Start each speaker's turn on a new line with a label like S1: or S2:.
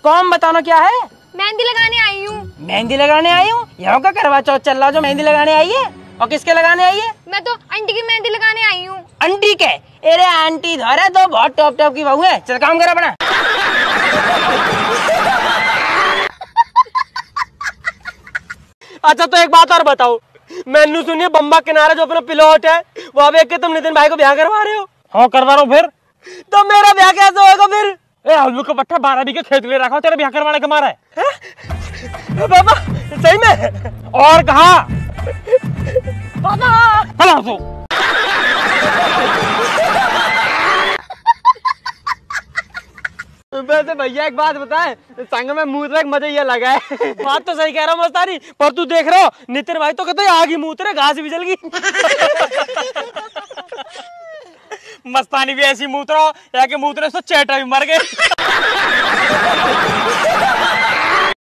S1: कौन बताना क्या है?
S2: मेहंदी लगाने आई हूँ।
S1: मेहंदी लगाने आई हूँ? यहाँ का करवा चौथ चल रहा जो मेहंदी लगाने आई है? और किसके लगाने आई है?
S2: मैं तो आंटी की मेहंदी लगाने आई हूँ।
S1: आंटी के? अरे आंटी धरे तो बहुत टॉप टॉप की बहू है। चल काम कर अपना।
S3: अच्छा तो एक बात और बताओ, मैंने सुनिए बम्बा किनारे जो अपना प्लॉट है वहाँ पे तुम नितिन भाई को ब्याह करवा रहे हो?
S4: हाँ करवा रहा हूँ। फिर
S3: तो मेरा ब्याह कैसे होगा फिर?
S4: आलू का पट्टा 12 बीघे खेत ले रखा हो, तेरा ब्याह करवाने का मारा है?
S3: बाबा सही में?
S4: और कहा
S3: बाबा
S4: तो
S3: वैसे भैया एक बात बताए, संग में मूत्र मजा ये लगा है। बात तो सही कह रहा हूँ मस्तानी, पर तू देख रहा हो नितिन भाई तो कहते आग ही मूत्र घास भी जल गई।
S4: मस्तानी भी ऐसी मूत्रा या कि मूत्रे से चेटा भी मर गए।